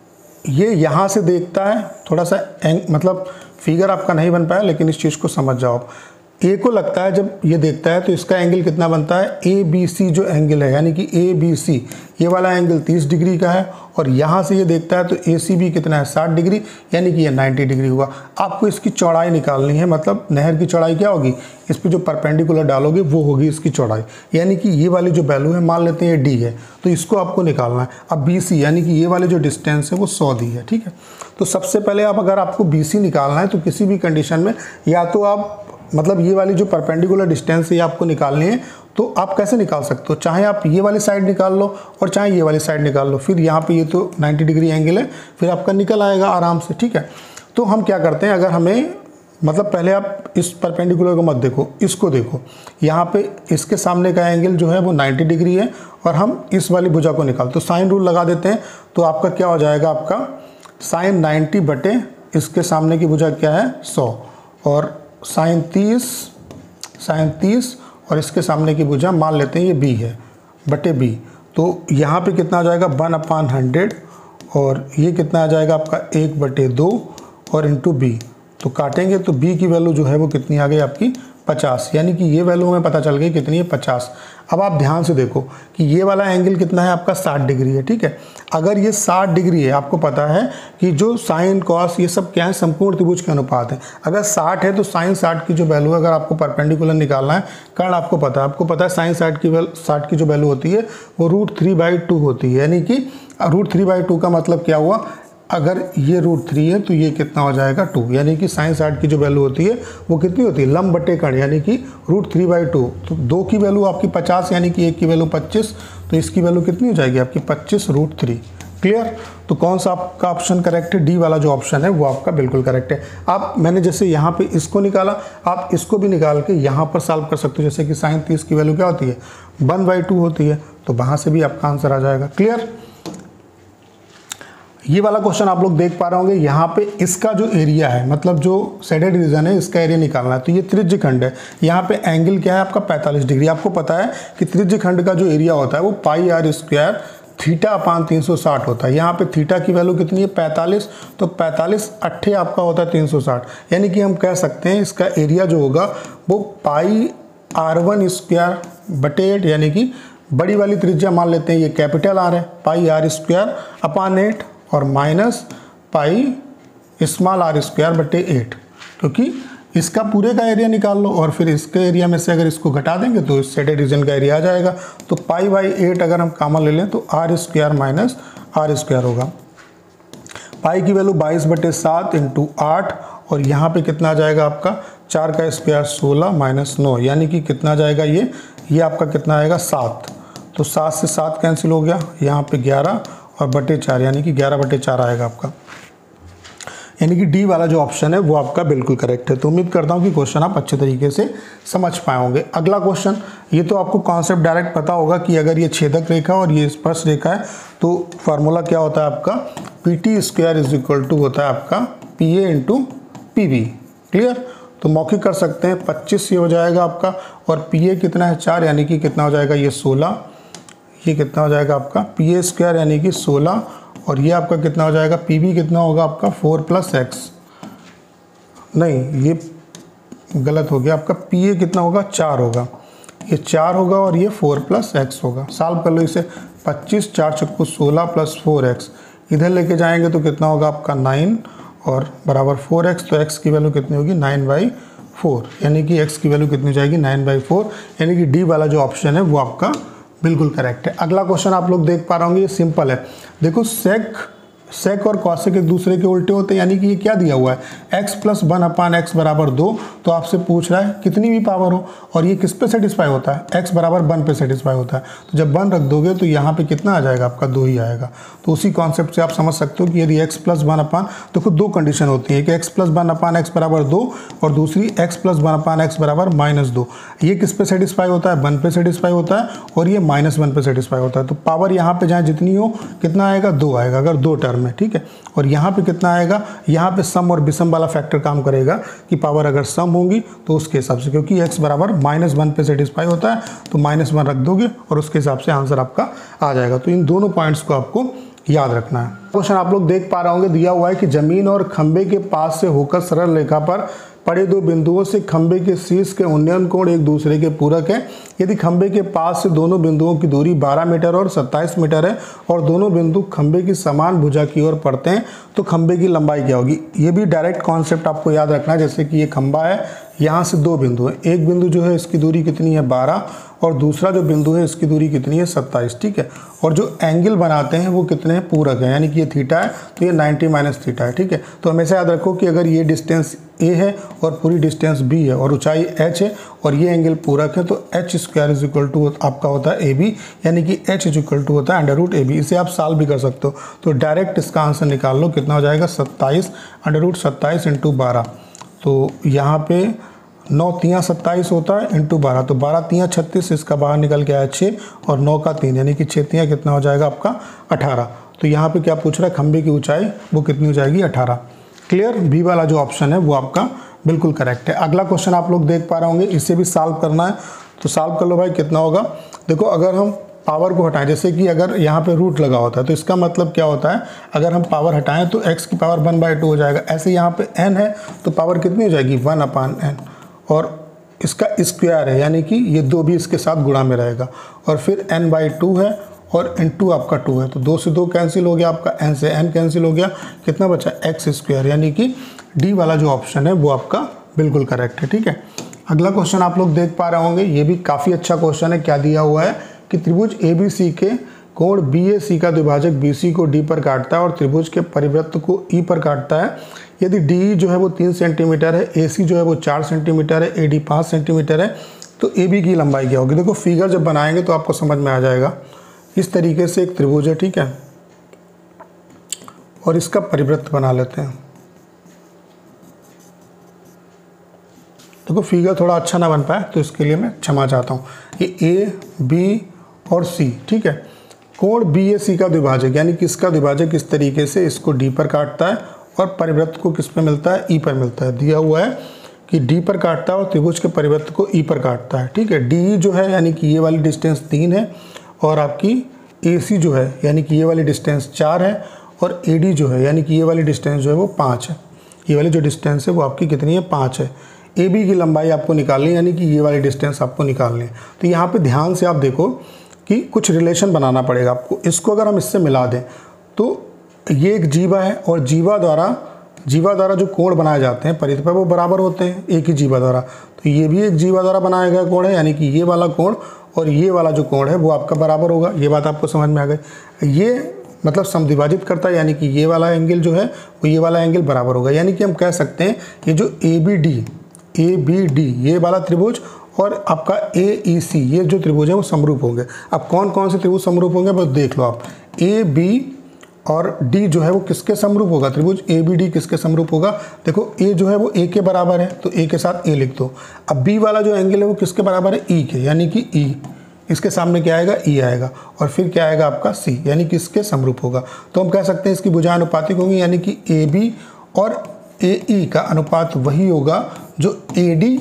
ये यहाँ से देखता है, थोड़ा सा एंग मतलब फिगर आपका नहीं बन पाया, लेकिन इस चीज़ को समझ जाओ आप। ए को लगता है जब ये देखता है तो इसका एंगल कितना बनता है, ए बी सी जो एंगल है यानी कि ए बी सी ये वाला एंगल तीस डिग्री का है, और यहाँ से ये देखता है तो ए सी बी कितना है, साठ डिग्री, यानी कि ये नब्बे डिग्री हुआ। आपको इसकी चौड़ाई निकालनी है, मतलब नहर की चौड़ाई क्या होगी, इस पर जो परपेंडिकुलर डालोगे वो होगी इसकी चौड़ाई, यानी कि ये वाली जो वैल्यू है मान लेते हैं ये डी है, तो इसको आपको निकालना है। अब बी सी यानी कि ये वाले जो डिस्टेंस है वो सौ दी है, ठीक है। तो सबसे पहले आप अगर आपको बी सी निकालना है तो किसी भी कंडीशन में या तो आप मतलब ये वाली जो परपेंडिकुलर डिस्टेंस है ये आपको निकालनी है, तो आप कैसे निकाल सकते हो, चाहे आप ये वाली साइड निकाल लो और चाहे ये वाली साइड निकाल लो, फिर यहाँ पे ये तो नब्बे डिग्री एंगल है, फिर आपका निकल आएगा आराम से, ठीक है। तो हम क्या करते हैं, अगर हमें मतलब पहले आप इस परपेंडिकुलर को मत देखो, इसको देखो, यहाँ पे इसके सामने का एंगल जो है वो नब्बे डिग्री है और हम इस वाली भुजा को निकाल, तो साइन रूल लगा देते हैं। तो आपका क्या हो जाएगा, आपका साइन नब्बे बटे इसके सामने की भुजा क्या है सौ, और साइन तीस साइन तीस और इसके सामने की भुजा मान लेते हैं ये बी है बटे बी। तो यहाँ पे कितना आ जाएगा, वन अपान हंड्रेड, और ये कितना आ जाएगा आपका एक बटे दो और इंटू बी। तो काटेंगे तो बी की वैल्यू जो है वो कितनी आ गई आपकी पचास, यानी कि ये वैल्यू हमें पता चल गई कितनी है, पचास। अब आप ध्यान से देखो कि ये वाला एंगल कितना है आपका, साठ डिग्री है, ठीक है। अगर ये साठ डिग्री है, आपको पता है कि जो साइन कॉस ये सब क्या है, समकोण त्रिभुज के अनुपात है। अगर साठ है तो साइन साठ की जो वैल्यू है, अगर आपको परपेंडिकुलर निकालना है, कारण आपको पता है आपको पता है साइन साठ की वैल्यू साठ की जो वैल्यू होती है वो रूट थ्री बाई टू होती है, यानी कि रूट थ्री बाई टू का मतलब क्या हुआ, अगर ये रूट थ्री है तो ये कितना हो जाएगा टू, यानी कि साइन साठ की जो वैल्यू होती है वो कितनी होती है, लंब बटे कण, यानी कि रूट थ्री बाई टू। तो दो की वैल्यू आपकी पचास यानी कि एक की वैल्यू पच्चीस, तो इसकी वैल्यू कितनी हो जाएगी आपकी पच्चीस रूट थ्री। क्लियर। तो कौन सा आपका ऑप्शन करेक्ट है, डी वाला जो ऑप्शन है वो आपका बिल्कुल करेक्ट है। आप मैंने जैसे यहाँ पे इसको निकाला, आप इसको भी निकाल के यहाँ पर सॉल्व कर सकते हो। जैसे कि साइन तीस की वैल्यू क्या होती है, वन बाई टू होती है, तो वहाँ से भी आपका आंसर आ जाएगा। क्लियर। ये वाला क्वेश्चन आप लोग देख पा रहे होंगे, यहाँ पे इसका जो एरिया है मतलब जो शेडेड रीजन है इसका एरिया निकालना है। तो ये त्रिज्य खंड है, यहाँ पे एंगल क्या है आपका पैंतालीस डिग्री। आपको पता है कि त्रिज्य खंड का जो एरिया होता है वो pi R square theta upon तीन सौ साठ होता है। यहाँ पे थीटा की वैल्यू कितनी है पैंतालीस, तो पैंतालीस अट्ठे आपका होता है तीन सौ साठ, यानी कि हम कह सकते हैं इसका एरिया जो होगा वो पाई आर वन स्क्वायर बटे एट, यानी कि बड़ी वाली त्रिज्या मान लेते हैं ये कैपिटल आर है, pi R square upon eight और minus pi small R square बटे एट, क्योंकि इसका पूरे का एरिया निकाल लो और फिर इसके एरिया में से अगर इसको घटा देंगे तो इस शेडेड रीजन का एरिया आ जाएगा। तो पाई बाई एट अगर हम कॉमन ले लें तो R square minus R square होगा। पाई की वैल्यू बाईस बटे सात इंटू आठ, और यहाँ पे कितना आ जाएगा आपका चार का स्क्वायर सोलह माइनस नौ, यानी कि कितना जाएगा ये ये आपका कितना आएगा सात। तो सात से सात कैंसिल हो गया, यहाँ पे ग्यारह और बटे चार, यानी कि ग्यारह बटे चार आएगा आपका, यानी कि डी वाला जो ऑप्शन है वो आपका बिल्कुल करेक्ट है। तो उम्मीद करता हूँ कि क्वेश्चन आप अच्छे तरीके से समझ पाए होंगे। अगला क्वेश्चन, ये तो आपको कॉन्सेप्ट डायरेक्ट पता होगा कि अगर ये छेदक रेखा और ये स्पर्श रेखा है तो फार्मूला क्या होता है आपका, P T square is equal to होता है आपका P A into P B. Clear. तो मौखिक कर सकते हैं, पच्चीस ये हो जाएगा आपका, और पी ए कितना है चार, यानी कि कितना हो जाएगा ये सोलह, ये कितना हो जाएगा आपका पी ए स्क्वायर यानी कि सोलह, और ये आपका कितना हो जाएगा पी बी कितना होगा आपका फोर प्लस एक्स, नहीं ये गलत हो गया, आपका पी ए कितना होगा चार होगा, ये चार होगा और ये फोर प्लस एक्स होगा। सॉल्व कर लो इसे, पच्चीस चार चक्कू सोलह प्लस फोर एक्स, इधर लेके जाएंगे तो कितना होगा आपका नाइन और बराबर फोर एक्स, तो एक्स की वैल्यू कितनी होगी नाइन बाई फोर, यानी कि x की वैल्यू कितनी हो जाएगी नाइन बाई फोर, यानी कि डी वाला जो ऑप्शन है वो आपका बिल्कुल करेक्ट है। अगला क्वेश्चन आप लोग देख पा रहे होंगे, ये सिंपल है। देखो सेक सेक और कॉसेक एक दूसरे के उल्टे होते हैं, यानी कि ये क्या दिया हुआ है x plus one upon X बराबर दो, तो आपसे पूछ रहा है कितनी भी पावर हो, और ये किस पे सेटिस्फाई होता है x बराबर वन पे सेटिस्फाई होता है। तो जब वन रख दोगे तो यहाँ पे कितना आ जाएगा आपका दो ही आएगा। तो उसी कॉन्सेप्ट से आप समझ सकते हो कि यदि x प्लस वन अपान, देखो दो कंडीशन होती है कि x plus one upon X बराबर दो और दूसरी x plus one upon X बराबर माइनस दो। ये किस पे सेटिस्फाई होता है, वन पे सेटिस्फाई होता है, और ये माइनस वन पे सेटिस्फाई होता है। तो पावर यहाँ पे जहाँ जितनी हो कितना आएगा दो आएगा अगर दो टर्म है, ठीक है। और यहाँ पे कितना आएगा, यहाँ पे सम और विषम वाला फैक्टर काम करेगा कि पावर अगर सम होंगी तो उसके हिसाब से, क्योंकि x बराबर माइनस वन पे सेटिस्फाई होता है तो माइनस वन रख दोगे और उसके हिसाब से आंसर आपका आ जाएगा। तो इन दोनों पॉइंट्स को आपको याद रखना है। क्वेश्चन आप लोग देख पा रहे होंगे, दिया हुआ है कि जमीन और खंबे के पास से होकर सरल रेखा पर पड़े दो बिंदुओं से खंबे के शीर्ष के उन्नयन कोण एक दूसरे के पूरक है। यदि खंबे के पास से दोनों बिंदुओं की दूरी बारह मीटर और सत्ताईस मीटर है और दोनों बिंदु खंबे की समान भुजा की ओर पड़ते हैं तो खंबे की लंबाई क्या होगी। ये भी डायरेक्ट कॉन्सेप्ट आपको याद रखना है। जैसे कि ये खंबा है, यहाँ से दो बिंदु है, एक बिंदु जो है इसकी दूरी कितनी है बारह और दूसरा जो बिंदु है इसकी दूरी कितनी है सत्ताईस, ठीक है। और जो एंगल बनाते हैं वो कितने हैं पूरक है, यानी कि ये थीटा है तो ये नाइन्टी माइनस थीटा है, ठीक है। तो हमेशा याद रखो कि अगर ये डिस्टेंस ए है और पूरी डिस्टेंस बी है और ऊंचाई एच है और ये एंगल पूरक है तो H square is equal to आपका होता है ए बी, यानी कि एच इज इक्वल टू होता है अंडर रूट ए बी। इसे आप सॉल्व भी कर सकते हो तो डायरेक्ट इसका आंसर निकाल लो, कितना हो जाएगा सत्ताईस अंडर रूट सत्ताईस इंटू बारह। तो यहाँ पे नौ तियाँ सत्ताईस होता है इंटू बारह, तो बारह तियाँ छत्तीस, इसका बाहर निकल के आया छः और नौ का तीन, यानी कि छः तियाँ कितना हो जाएगा आपका अठारह। तो यहाँ पे क्या पूछ रहा है, खंबे की ऊंचाई वो कितनी हो जाएगी अठारह। क्लियर, बी वाला जो ऑप्शन है वो आपका बिल्कुल करेक्ट है। अगला क्वेश्चन आप लोग देख पा रहे होंगे, इसे भी सॉल्व करना है तो सॉल्व कर लो भाई। कितना होगा, देखो अगर हम पावर को हटाएं, जैसे कि अगर यहाँ पे रूट लगा होता है तो इसका मतलब क्या होता है, अगर हम पावर हटाएं तो x की पावर वन बाई टू हो जाएगा। ऐसे यहाँ पे n है तो पावर कितनी हो जाएगी वन अपान एन, और इसका स्क्वायर है यानी कि ये दो भी इसके साथ गुणा में रहेगा, और फिर n बाई टू है और इन टू आपका टू है तो दो से दो कैंसिल हो गया आपका, n से n कैंसिल हो गया, कितना बचा एक्स स्क्वायर, यानी कि डी वाला जो ऑप्शन है वो आपका बिल्कुल करेक्ट है, ठीक है। अगला क्वेश्चन आप लोग देख पा रहे होंगे, ये भी काफ़ी अच्छा क्वेश्चन है। क्या दिया हुआ है कि त्रिभुज ए बी सी के कोण बी ए सी का द्विभाजक बी सी को डी पर काटता है और त्रिभुज के परिवृत्त को ई पर काटता है। यदि डी जो है वो तीन सेंटीमीटर है, ए सी जो है वो चार सेंटीमीटर है, ए डी पाँच सेंटीमीटर है, तो ए बी की लंबाई क्या होगी। देखो फिगर जब बनाएंगे तो आपको समझ में आ जाएगा। इस तरीके से एक त्रिभुज है, ठीक है, और इसका परिवृत्त बना लेते हैं। देखो फिगर थोड़ा अच्छा ना बन पाए तो इसके लिए मैं क्षमा चाहता हूँ। ये ए बी और सी, ठीक है, कोण बी ए सी का द्विभाजक यानी कि इसका द्विभाजक इस तरीके से इसको डी पर काटता है और परिवृत्त को किस पे मिलता है, ई पर मिलता है। दिया हुआ है कि डी पर काटता है और त्रिभुज के परिवृत्त को ई पर काटता है, ठीक है। डी जो है यानी कि ये वाली डिस्टेंस तीन है और आपकी ए सी जो है यानी कि ये वाली डिस्टेंस चार है, और ए डी जो है यानी कि ये वाली डिस्टेंस जो है वो पाँच है। ये वाली जो डिस्टेंस है वो आपकी कितनी है, पाँच है। ए बी की लंबाई आपको निकालनी है यानी कि ये वाली डिस्टेंस आपको निकालनी है। तो यहाँ पे ध्यान से आप देखो कि कुछ रिलेशन बनाना पड़ेगा आपको। इसको अगर हम इससे मिला दें तो ये एक जीवा है और जीवा द्वारा जीवा द्वारा जो कोण बनाए जाते हैं परिध पर वो बराबर होते हैं एक ही जीवा द्वारा। तो ये भी एक जीवा द्वारा बनाया गया कोण है यानी कि ये वाला कोण और ये वाला जो कोण है वो आपका बराबर होगा। ये बात आपको समझ में आ गई। ये मतलब समद्विभाजित करता है यानी कि ये वाला एंगल जो है वो ये वाला एंगल बराबर होगा। यानी कि हम कह सकते हैं ये जो A B D A B D ये वाला त्रिभुज और आपका ए ई सी ये जो त्रिभुज है वो समरूप होंगे। अब कौन कौन से त्रिभुज समरूप होंगे बस देख लो आप। ए बी और डी जो है वो किसके समरूप होगा, त्रिभुज ए बी डी किसके समरूप होगा। देखो ए जो है वो ए के बराबर है तो ए के साथ ए लिख दो। अब बी वाला जो एंगल है वो किसके बराबर है, ई के, यानी कि ई, इसके सामने क्या आएगा, ई आएगा, और फिर क्या आएगा आपका सी, यानी कि इसके समरूप होगा। तो हम कह सकते हैं इसकी भुजा अनुपातिक होंगी यानी कि ए बी और ए ई का अनुपात वही होगा जो ए डी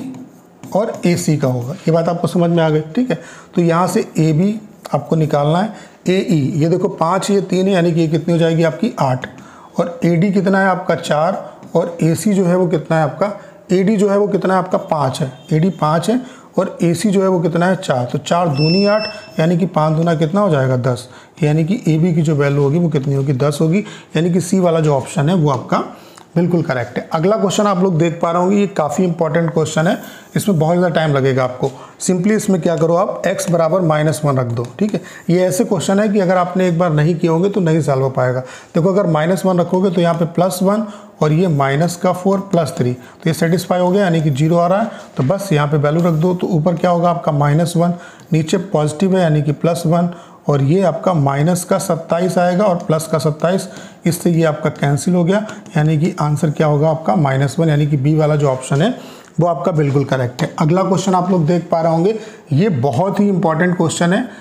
और ए सी का होगा। ये बात आपको समझ में आ गई, ठीक है। तो यहाँ से ए बी आपको निकालना है, ए ई ये देखो पाँच ये तीन है यानी कि ये कितनी हो जाएगी आपकी आठ, और ए डी कितना है आपका चार, और ए सी जो है वो कितना है आपका, ए डी जो है वो कितना है आपका पाँच है, ए डी पाँच है, और ए सी जो है वो कितना है चार। तो चार दूनी आठ यानी कि पाँच दूना कितना हो जाएगा दस, यानी कि ए बी की जो वैल्यू होगी वो कितनी होगी दस होगी। यानी कि सी वाला जो ऑप्शन है वो आपका बिल्कुल करेक्ट है। अगला क्वेश्चन आप लोग देख पा रहे होंगे, ये काफ़ी इंपॉर्टेंट क्वेश्चन है, इसमें बहुत ज़्यादा टाइम लगेगा आपको। सिंपली इसमें क्या करो, आप x बराबर माइनस वन रख दो, ठीक है। ये ऐसे क्वेश्चन है कि अगर आपने एक बार नहीं किए होंगे तो नहीं सॉल्व हो पाएगा। देखो अगर माइनस वन रखोगे तो यहाँ पे प्लस वन और ये माइनस का फोर प्लस थ्री, तो ये सेटिस्फाई हो गया, यानी कि जीरो आ रहा है, तो बस यहाँ पे वैल्यू रख दो। तो ऊपर क्या होगा आपका माइनस वन, नीचे पॉजिटिव है यानी कि प्लस वन, और ये आपका माइनस का सत्ताईस आएगा और प्लस का सत्ताईस, इससे ये आपका कैंसिल हो गया, यानी कि आंसर क्या होगा आपका माइनस वन, यानी कि बी वाला जो ऑप्शन है वो आपका बिल्कुल करेक्ट है। अगला क्वेश्चन आप लोग देख पा रहे होंगे, ये बहुत ही इंपॉर्टेंट क्वेश्चन है,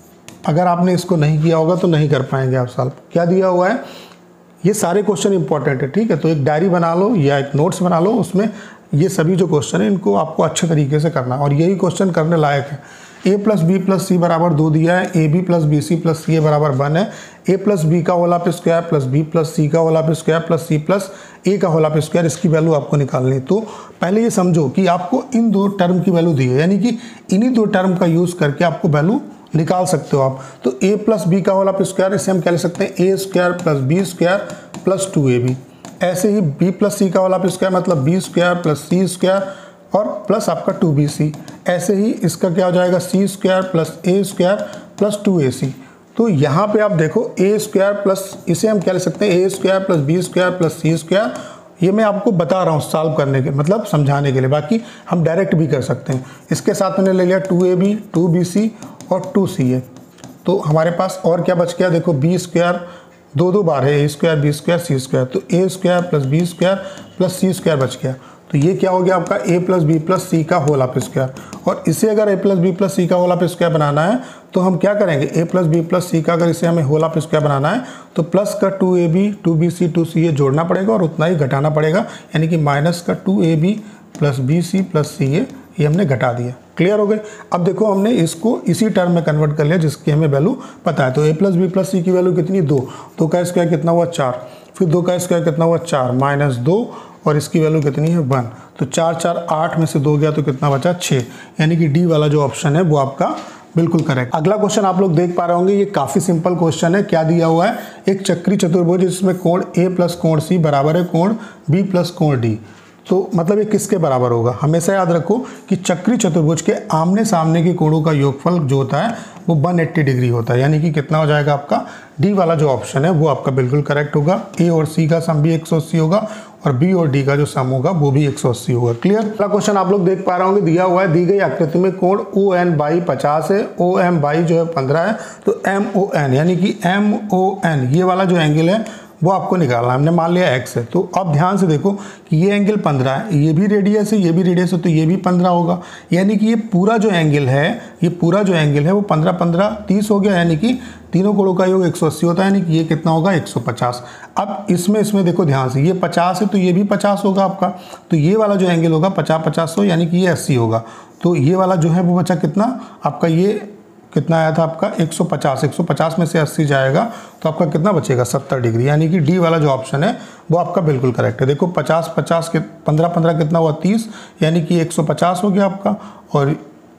अगर आपने इसको नहीं किया होगा तो नहीं कर पाएंगे आप सॉल्व। क्या दिया हुआ है, ये सारे क्वेश्चन इंपॉर्टेंट है, ठीक है। तो एक डायरी बना लो या एक नोट्स बना लो, उसमें ये सभी जो क्वेश्चन है इनको आपको अच्छे तरीके से करना, और यही क्वेश्चन करने लायक है। A plus B plus C बराबर दो दिया है, A B plus B C plus C A बराबर वन है, ए प्लस बी का whole of square plus B plus सी का whole of square plus C plus A का होल ऑफ स्क्वायर, इसकी वैल्यू आपको निकालनी है। तो पहले ये समझो कि आपको इन दो टर्म की वैल्यू दी है, यानी कि इन्हीं दो टर्म का यूज़ करके आपको वैल्यू निकाल सकते हो आप। तो ए प्लस बी का होल ऑफ स्क्वायर, इसे हम क्या लिख सकते हैं, A square plus B square plus two A B. ऐसे ही बी प्लस सी का होल ऑफ स्क्वायर मतलब बी स्क्वायर प्लस सी स्क्वायर और प्लस आपका टू बी सी। ऐसे ही इसका क्या हो जाएगा, C square plus A square plus two A C. तो यहाँ पे आप देखो ए स्क्वायर प्लस, इसे हम क्या लिख सकते हैं, A square plus B square plus C square. ये मैं आपको बता रहा हूँ सॉल्व करने के, मतलब समझाने के लिए, बाकी हम डायरेक्ट भी कर सकते हैं। इसके साथ मैंने ले लिया two A B, two B C और टू सी ए। तो हमारे पास और क्या बच गया, देखो बी स्क्वायर दो दो बार है, a square b square c square, तो a square plus B square plus C square बच गया। तो ये क्या हो गया आपका ए प्लस बी प्लस सी का होल ऑफ स्क्वायर। और इसे अगर ए प्लस बी प्लस सी का होल ऑफ स्क्वायर बनाना है तो हम क्या करेंगे, ए प्लस बी प्लस सी का अगर इसे हमें होल ऑफ स्क्वायर बनाना है तो प्लस का two A B two B c two c a जोड़ना पड़ेगा और उतना ही घटाना पड़ेगा, यानी कि माइनस का two A B plus B C plus C a, ये हमने घटा दिया। क्लियर हो गए। अब देखो हमने इसको इसी टर्म में कन्वर्ट कर लिया जिसकी हमें वैल्यू पता है। तो ए प्लस बी प्लस सी की वैल्यू कितनी, दो, दो का स्क्वायर कितना हुआ चार, फिर दो का स्क्वायर कितना हुआ चार, माइनस दो और इसकी वैल्यू कितनी है वन। तो चार चार आठ में से दो गया तो कितना बचा, छः, यानी कि डी वाला जो ऑप्शन है वो आपका बिल्कुल करेक्ट। अगला क्वेश्चन आप लोग देख पा रहे होंगे, ये काफ़ी सिंपल क्वेश्चन है। क्या दिया हुआ है, एक चक्री चतुर्भुज जिसमें कोण ए प्लस कोण सी बराबर है कोण बी प्लस कोण डी। तो मतलब ये किसके बराबर होगा, हमेशा याद रखो कि चक्री चतुर्भुज के आमने सामने के कोणों का योगफल जो होता है वो एक सौ अस्सी डिग्री होता है, यानी कि कितना हो जाएगा आपका, डी वाला जो ऑप्शन है वो आपका बिल्कुल करेक्ट होगा। ए और सी का सम भी एक सौ अस्सी होगा और बी और डी का जो सम होगा वो भी एक सौ अस्सी होगा। क्लियर। अगला क्वेश्चन आप लोग देख पा रहे होंगे, दिया हुआ है, दी गई आकृति में कोण ओ एन बाई पचास है, ओ एम बाई जो है पंद्रह है, तो एम ओ एन यानी कि एम ओ एन ये वाला जो एंगल है वो आपको निकालना है। हमने मान लिया x है, तो अब ध्यान से देखो कि ये एंगल पंद्रह है, ये भी रेडियस है, ये भी रेडियस है, तो ये भी पंद्रह होगा, यानी कि ये पूरा जो एंगल है ये पूरा जो एंगल है वो पंद्रह पंद्रह तीस हो गया, यानी कि तीनों कोणों का योग एक सौ अस्सी होता है, यानी कि ये कितना होगा एक सौ पचास। अब इसमें इसमें देखो ध्यान से, ये पचास है तो ये भी पचास होगा आपका, तो ये वाला जो एंगल होगा पचास पचास सौ, यानी कि ये अस्सी होगा। तो ये वाला जो है वो बचा कितना आपका, ये कितना आया था आपका एक सौ पचास, एक सौ पचास में से अस्सी जाएगा तो आपका कितना बचेगा सत्तर डिग्री, यानी कि डी वाला जो ऑप्शन है वो आपका बिल्कुल करेक्ट है। देखो पचास पचास के पंद्रह पंद्रह कितना हुआ तीस, यानी कि एक सौ पचास हो गया आपका, और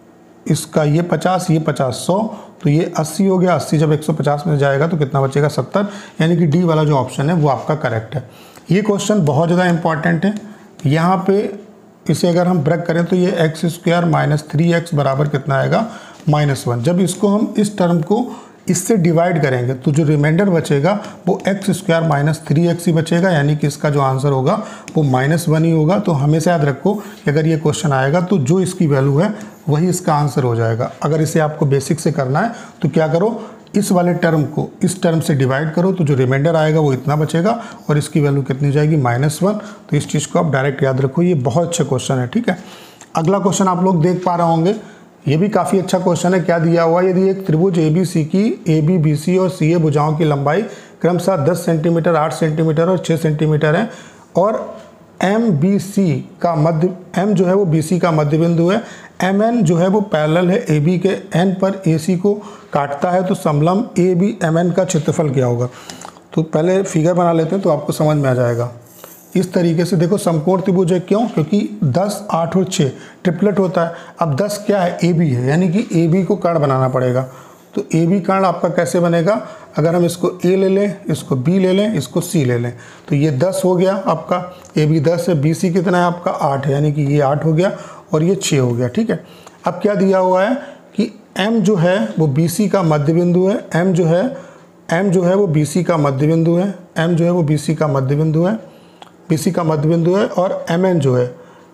इसका ये पचास ये पचास सौ, तो ये अस्सी हो गया, अस्सी जब एक सौ पचास में जाएगा तो कितना बचेगा सत्तर, यानी कि डी वाला जो ऑप्शन है वो आपका करेक्ट है। ये क्वेश्चन बहुत ज़्यादा इंपॉर्टेंट है। यहाँ पे इसे अगर हम ब्रेक करें तो ये x square minus three x बराबर कितना आएगा, माइनस वन। जब इसको हम इस टर्म को इससे डिवाइड करेंगे तो जो रिमाइंडर बचेगा वो x square minus three x ही बचेगा, यानी कि इसका जो आंसर होगा वो माइनस वन ही होगा। तो हमेशा याद रखो कि अगर ये क्वेश्चन आएगा तो जो इसकी वैल्यू है वही इसका आंसर हो जाएगा। अगर इसे आपको बेसिक से करना है तो क्या करो, इस वाले टर्म को इस टर्म से डिवाइड करो, तो जो रिमाइंडर आएगा वो इतना बचेगा और इसकी वैल्यू कितनी हो जाएगी, माइनस वन। तो इस चीज़ को आप डायरेक्ट याद रखो, ये बहुत अच्छा क्वेश्चन है, ठीक है। अगला क्वेश्चन आप लोग देख पा रहे होंगे, ये भी काफ़ी अच्छा क्वेश्चन है। क्या दिया हुआ है, यदि एक त्रिभुज ए बी सी की ए बी बी सी और सी ए भुजाओं की लंबाई क्रमशः दस सेंटीमीटर, आठ सेंटीमीटर और छः सेंटीमीटर है, और एम बी सी का मध्य, एम जो है वो बी सी का मध्य बिंदु है, एम एन जो है वो पैरेलल है ए बी के, एन पर ए सी को काटता है, तो समलंब ए बी एम एन का क्षेत्रफल क्या होगा। तो पहले फिगर बना लेते हैं तो आपको समझ में आ जाएगा। इस तरीके से देखो, समकोण त्रिभुज है, क्यों, क्योंकि दस आठ और छः ट्रिपलेट होता है। अब दस क्या है, ए बी है, यानी कि ए बी को कर्ण बनाना पड़ेगा। तो ए बी कर्ण आपका कैसे बनेगा, अगर हम इसको ए ले लें, इसको बी ले लें, इसको सी ले लें, तो ये दस हो गया आपका, ए बी दस है, बी सी कितना है आपका आठ है, यानी कि ये आठ हो गया और ये छः हो गया। ठीक है, अब क्या दिया हुआ है कि एम जो है वो बी सी का मध्य बिंदु है, एम जो है एम जो है वो बी सी का मध्य बिंदु है, एम जो है वो बी सी का मध्य बिंदु है, बी सी का मध्य बिंदु है, और एम एन जो है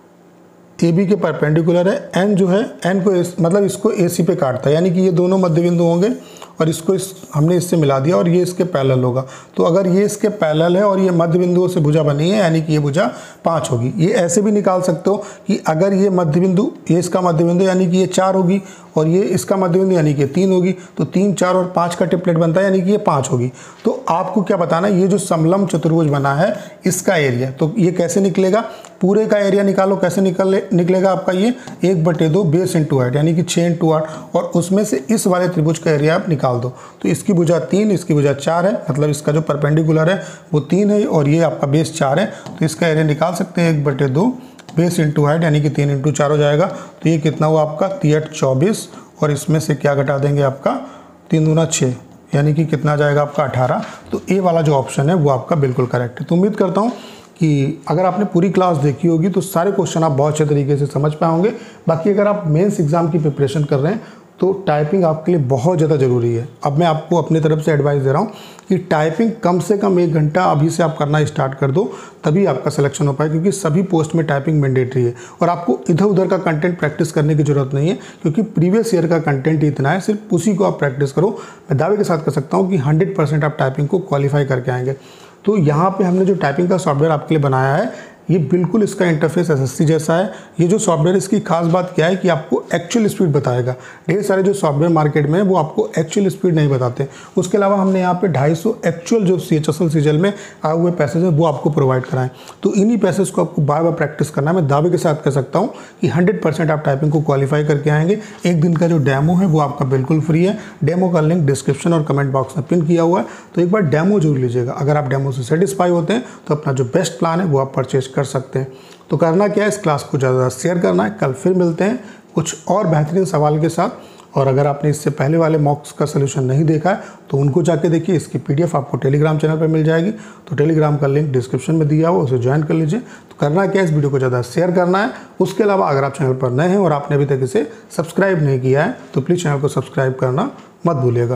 ए बी के परपेंडिकुलर है, एन जो है एन को इस, मतलब इसको ए सी पे काटता है, यानी कि ये दोनों मध्य बिंदु होंगे और इसको इस हमने इससे मिला दिया और ये इसके पैरेलल होगा। तो अगर ये इसके पैरेलल है और ये मध्य बिंदुओं से भुजा बनी है, यानी कि ये भुजा पाँच होगी। ये ऐसे भी निकाल सकते हो कि अगर ये मध्य बिंदु, ये इसका मध्य बिंदु यानी कि ये चार होगी और ये इसका मध्य बिंदु यानी कि तीन होगी, तो तीन चार और पाँच का ट्रिपलेट बनता है, यानी कि ये पाँच होगी। तो आपको क्या बताना है, ये जो समलंब चतुर्भुज बना है इसका एरिया, तो ये कैसे निकलेगा, पूरे का एरिया निकालो, कैसे निकल निकलेगा आपका ये एक बटे दो बेस इंटू हाइट, यानी कि छः इंटू आठ, और उसमें से इस वाले त्रिभुज का एरिया आप निकाल दो। तो इसकी भुजा तीन, इसकी भुजा चार है, मतलब इसका जो परपेंडिकुलर है वो तीन है और ये आपका बेस चार है, तो इसका एरिया निकाल सकते हैं एक बटे दो बेस इंटू हाइट, यानी कि तीन इंटू चार हो जाएगा। तो ये कितना हुआ आपका तिहठ चौबीस, और इसमें से क्या घटा देंगे आपका तीन दूना छः, यानी कि कितना जाएगा आपका अठारह। तो ए वाला जो ऑप्शन है वो आपका बिल्कुल करेक्ट है। तो उम्मीद करता हूँ कि अगर आपने पूरी क्लास देखी होगी तो सारे क्वेश्चन आप बहुत अच्छे तरीके से समझ पाओगे। बाकी अगर आप मेंस एग्ज़ाम की प्रिपरेशन कर रहे हैं तो टाइपिंग आपके लिए बहुत ज़्यादा ज़रूरी है। अब मैं आपको अपनी तरफ से एडवाइस दे रहा हूँ कि टाइपिंग कम से कम एक घंटा अभी से आप करना स्टार्ट कर दो, तभी आपका सिलेक्शन हो पाए, क्योंकि सभी पोस्ट में टाइपिंग मैंडेटरी है और आपको इधर उधर का कंटेंट प्रैक्टिस करने की ज़रूरत नहीं है, क्योंकि प्रीवियस ईयर का कंटेंट इतना है, सिर्फ उसी को आप प्रैक्टिस करो। मैं दावे के साथ कर सकता हूँ कि हंड्रेड परसेंट आप टाइपिंग को क्वालिफाई करके आएंगे। तो यहाँ पे हमने जो टाइपिंग का सॉफ्टवेयर आपके लिए बनाया है, ये बिल्कुल इसका इंटरफेस एसएससी जैसा है। ये जो सॉफ्टवेयर, इसकी खास बात क्या है कि आपको एक्चुअल स्पीड बताएगा। ढेर सारे जो सॉफ्टवेयर मार्केट में है वो आपको एक्चुअल स्पीड नहीं बताते। उसके अलावा हमने यहाँ पे ढाई सौ एक्चुअल जो C H S L CGL में आए हुए पैसेज हैं वो आपको प्रोवाइड कराएं। तो इन्हीं पैसेज को आपको बार बार प्रैक्टिस करना है। मैं दावे के साथ कह सकता हूँ कि हंड्रेड परसेंट आप टाइपिंग को क्वालिफाई करके आएंगे। एक दिन का जो डेमो है वो आपका बिल्कुल फ्री है। डेमो का लिंक डिस्क्रिप्शन और कमेंट बॉक्स में पिन किया हुआ है, तो एक बार डेमो जरूर लीजिएगा। अगर आप डेमो से सेटिस्फाई होते हैं तो अपना जो बेस्ट प्लान है वो आप परचेज कर सकते हैं। तो करना क्या है, इस क्लास को ज़्यादा शेयर करना है। कल फिर मिलते हैं कुछ और बेहतरीन सवाल के साथ। और अगर आपने इससे पहले वाले मॉक्स का सलूशन नहीं देखा है तो उनको जाके देखिए। इसकी पीडीएफ आपको टेलीग्राम चैनल पर मिल जाएगी, तो टेलीग्राम का लिंक डिस्क्रिप्शन में दिया हुआ, उसे ज्वाइन कर लीजिए। तो करना क्या है, इस वीडियो को ज़्यादा शेयर करना है। उसके अलावा अगर आप चैनल पर नए हैं और आपने अभी तक इसे सब्सक्राइब नहीं किया है तो प्लीज़ चैनल को सब्सक्राइब करना मत भूलिएगा।